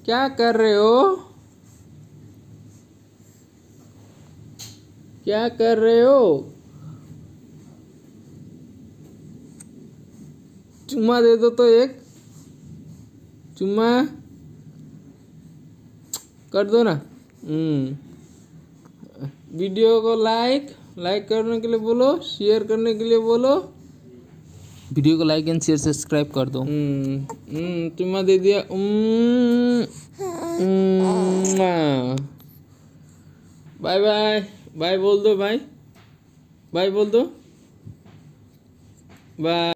क्या कर रहे हो? क्या कर रहे हो? चुम्मा दे दो तो एक चुम्मा कर दो ना। वीडियो को लाइक करने के लिए बोलो, शेयर करने के लिए बोलो। वीडियो को लाइक एंड शेयर सब्सक्राइब कर दो। चुम्मा दे दिया। Bye bye. बाय बोल दो भाई। बाय बोल दो। बाय।